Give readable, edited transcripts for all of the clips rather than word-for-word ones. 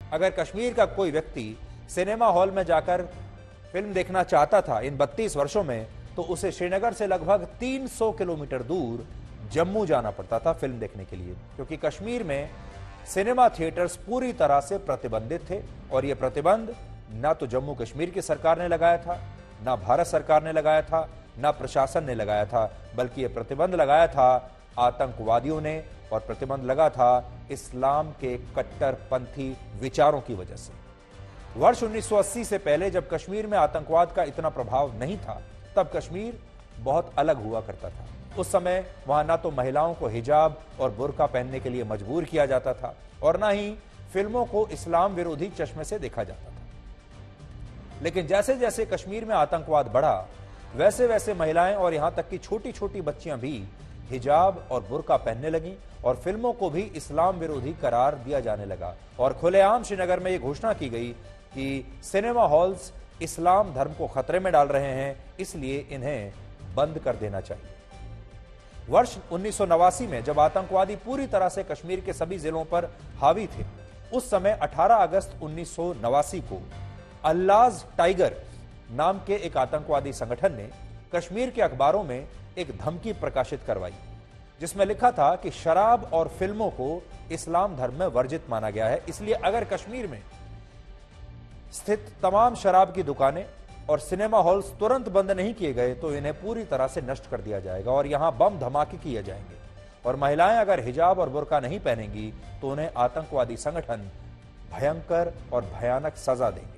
अगर कश्मीर का कोई व्यक्ति सिनेमा हॉल में जाकर फिल्म देखना चाहता था इन 32 वर्षों में, तो उसे श्रीनगर से लगभग 300 किलोमीटर दूर जम्मू जाना पड़ता था फिल्म देखने के लिए, क्योंकि कश्मीर में सिनेमा थिएटर्स पूरी तरह से प्रतिबंधित थे। और यह प्रतिबंध ना तो जम्मू कश्मीर की सरकार ने लगाया था, ना भारत सरकार ने लगाया था, ना प्रशासन ने लगाया था, बल्कि यह प्रतिबंध लगाया था आतंकवादियों ने, और प्रतिबंध लगा था इस्लाम के कट्टरपंथी विचारों की वजह से। वर्ष 1980 से पहले जब कश्मीर में आतंकवाद का इतना प्रभाव नहीं था, तब कश्मीर बहुत अलग हुआ करता था। उस समय वहां ना तो महिलाओं को हिजाब और बुर्का पहनने के लिए मजबूर किया जाता था, और ना ही फिल्मों को इस्लाम विरोधी चश्मे से देखा जाता था। लेकिन जैसे जैसे कश्मीर में आतंकवाद बढ़ा, वैसे वैसे महिलाएं और यहां तक कि छोटी छोटी बच्चियां भी हिजाब और बुर्का पहनने लगीं, और फिल्मों को भी इस्लाम विरोधी करार दिया जाने लगा। और खुलेआम श्रीनगर में यह घोषणा की गई कि सिनेमा हॉल्स इस्लाम धर्म को खतरे में डाल रहे हैं, इसलिए इन्हें बंद कर देना चाहिए। वर्ष 1989 में जब आतंकवादी पूरी तरह से कश्मीर के सभी जिलों पर हावी थे, उस समय 18 अगस्त 1989 को अल्लाज टाइगर नाम के एक आतंकवादी संगठन ने कश्मीर के अखबारों में एक धमकी प्रकाशित करवाई, जिसमें लिखा था कि शराब और फिल्मों को इस्लाम धर्म में वर्जित माना गया है, इसलिए अगर कश्मीर में स्थित तमाम शराब की दुकानें और सिनेमा हॉल्स तुरंत बंद नहीं किए गए तो इन्हें पूरी तरह से नष्ट कर दिया जाएगा और यहां बम धमाके किए जाएंगे। और महिलाएं अगर हिजाब और बुर्का नहीं पहनेंगी तो उन्हें आतंकवादी संगठन भयंकर और भयानक सजा देंगे।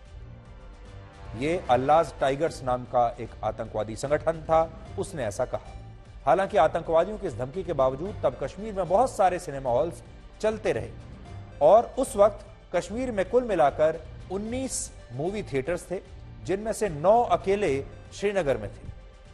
ये अल्लाज टाइगर्स नाम का एक आतंकवादी संगठन था, उसने ऐसा कहा। हालांकि आतंकवादियों की इस धमकी के बावजूद तब कश्मीर में बहुत सारे सिनेमा हॉल्स चलते रहे, और उस वक्त कश्मीर में कुल मिलाकर 19 मूवी थिएटर्स थे, जिनमें से 9 अकेले श्रीनगर में थे।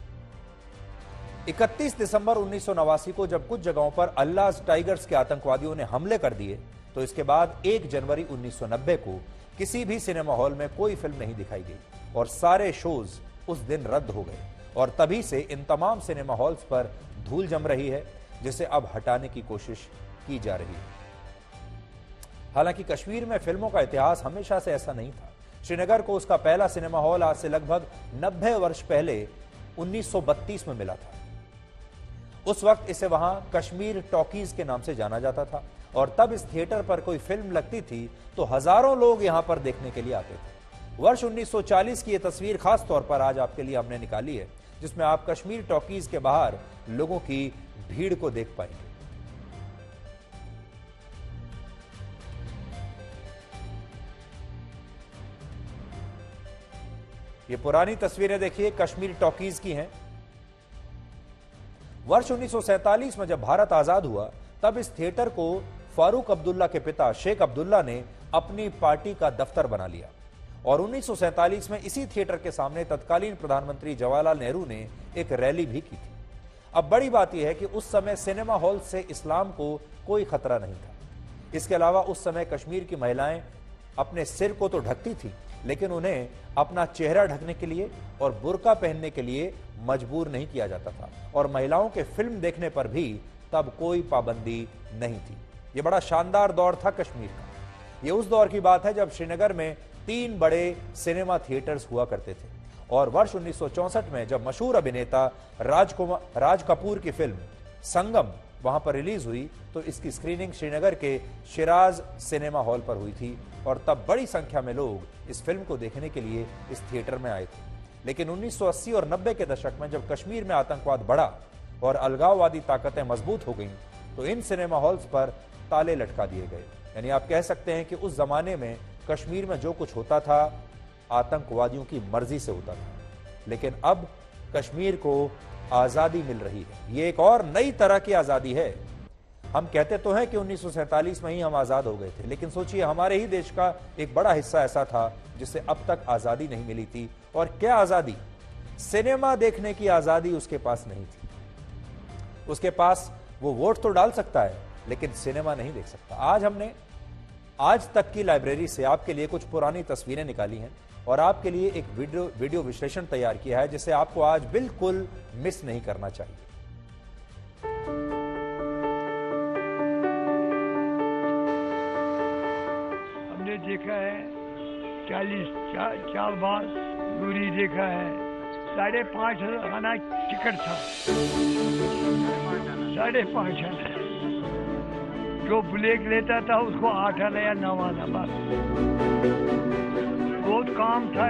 31 दिसंबर 1989 को जब कुछ जगहों पर अल्लाज टाइगर्स के आतंकवादियों ने हमले कर दिए, तो इसके बाद 1 जनवरी 1990 को किसी भी सिनेमा हॉल में कोई फिल्म नहीं दिखाई गई और सारे शोज उस दिन रद्द हो गए। और तभी से इन तमाम सिनेमा हॉल्स पर धूल जम रही है, जिसे अब हटाने की कोशिश की जा रही है। हालांकि कश्मीर में फिल्मों का इतिहास हमेशा से ऐसा नहीं था। श्रीनगर को उसका पहला सिनेमा हॉल आज से लगभग 90 वर्ष पहले 1932 में मिला था। उस वक्त इसे वहां कश्मीर टॉकीज के नाम से जाना जाता था, और तब इस थिएटर पर कोई फिल्म लगती थी तो हजारों लोग यहां पर देखने के लिए आते थे। वर्ष 1940 की यह तस्वीर खास तौर पर आज आपके लिए हमने निकाली है, जिसमें आप कश्मीर टॉकीज के बाहर लोगों की भीड़ को देख पाएंगे। ये पुरानी तस्वीरें देखिए, कश्मीर टॉकीज की हैं। वर्ष 1947 में जब भारत आजाद हुआ, तब इस थिएटर को फारूक अब्दुल्ला के पिता शेख अब्दुल्ला ने अपनी पार्टी का दफ्तर बना लिया, और 1947 में इसी थिएटर के सामने तत्कालीन प्रधानमंत्री जवाहरलाल नेहरू ने एक रैली भी की थी। अब बड़ी बात यह है कि उस समय सिनेमा हॉल से इस्लाम को कोई खतरा नहीं था। इसके अलावा उस समय कश्मीर की महिलाएं अपने सिर को तो ढकती थी, लेकिन उन्हें अपना चेहरा ढकने के लिए और बुर्का पहनने के लिए मजबूर नहीं किया जाता था, और महिलाओं के फिल्म देखने पर भी तब कोई पाबंदी नहीं थी। यह बड़ा शानदार दौर था कश्मीर का। यह उस दौर की बात है जब श्रीनगर में 3 बड़े सिनेमा थिएटर्स हुआ करते थे, और वर्ष 1964 में जब मशहूर अभिनेता राज कपूर की फिल्म संगम वहां पर रिलीज हुई, तो इसकी स्क्रीनिंग श्रीनगर के शिराज सिनेमा हॉल पर हुई थी, और तब बड़ी संख्या में लोग इस फिल्म को देखने के लिए इस थिएटर में आए थे। लेकिन 1980 और 90 के दशक में जब कश्मीर में आतंकवाद बढ़ा और अलगाववादी ताकतें मजबूत हो गईं, तो इन सिनेमा हॉल्स पर ताले लटका दिए गए। यानी आप कह सकते हैं कि उस जमाने में कश्मीर में जो कुछ होता था आतंकवादियों की मर्जी से होता था। लेकिन अब कश्मीर को आजादी मिल रही है। ये एक और नई तरह की आजादी है। हम कहते तो हैं कि 1947 में ही हम आजाद हो गए थे, लेकिन सोचिए हमारे ही देश का एक बड़ा हिस्सा ऐसा था जिसे अब तक आजादी नहीं मिली थी। और क्या आजादी? सिनेमा देखने की आजादी उसके पास नहीं थी। उसके पास वो वोट तो डाल सकता है, लेकिन सिनेमा नहीं देख सकता। आज हमने आज तक की लाइब्रेरी से आपके लिए कुछ पुरानी तस्वीरें निकाली हैं और आपके लिए एक वीडियो विश्लेषण तैयार किया है, जिसे आपको आज बिल्कुल मिस नहीं करना चाहिए। हमने देखा है 40 बार दूरी देखा है। 5,500 आना टिकट था, 5,500 आना। जो ब्रेक लेता था उसको 8 आना या 9 आना। बस बहुत काम था।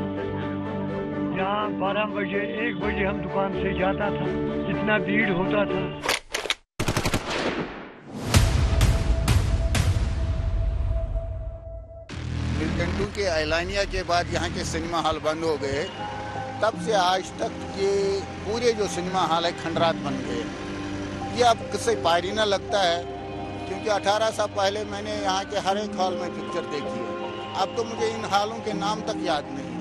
यहाँ 12 बजे 1 बजे हम दुकान से जाता था, इतना भीड़ होता था। मिल्टन के ऐलानिया के बाद यहाँ के सिनेमा हॉल बंद हो गए। तब से आज तक ये पूरे जो सिनेमा हॉल है खंडरात बन गए। ये अब किसी पारी ना लगता है, क्योंकि 18 साल पहले मैंने यहाँ के हर एक हॉल में पिक्चर देखी है। अब तो मुझे इन हॉलों के नाम तक याद नहीं है।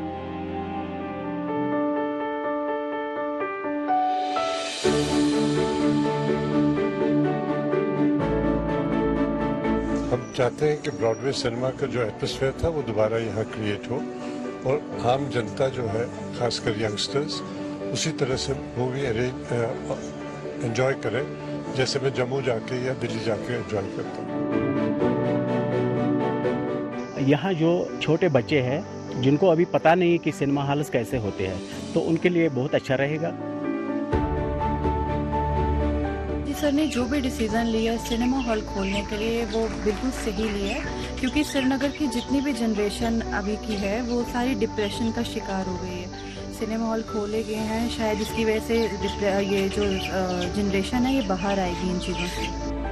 हम चाहते हैं कि ब्रॉडवे सिनेमा का जो एटमॉस्फेयर था वो दोबारा यहाँ क्रिएट हो और आम जनता जो है, खासकर यंगस्टर्स, उसी तरह से मूवी एंजॉय करें जैसे मैं जम्मू जाके या दिल्ली जाके एंजॉय करता हूँ। यहाँ जो छोटे बच्चे हैं जिनको अभी पता नहीं कि सिनेमा हॉल्स कैसे होते हैं, तो उनके लिए बहुत अच्छा रहेगा। सर ने जो भी डिसीजन लिया सिनेमा हॉल खोलने के लिए वो बिल्कुल सही लिया है, क्योंकि श्रीनगर की जितनी भी जनरेशन अभी की है वो सारी डिप्रेशन का शिकार हो गई है। सिनेमा हॉल खोले गए हैं, शायद इसकी वजह से ये जो जनरेशन है ये बाहर आएगी इन चीज़ों से।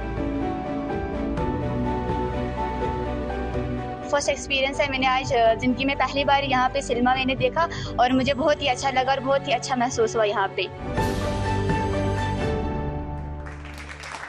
फर्स्ट एक्सपीरियंस है, मैंने आज ज़िंदगी में पहली बार यहाँ पे सिनेमा मैंने देखा और मुझे बहुत ही अच्छा लगा और बहुत ही अच्छा महसूस हुआ यहाँ पे।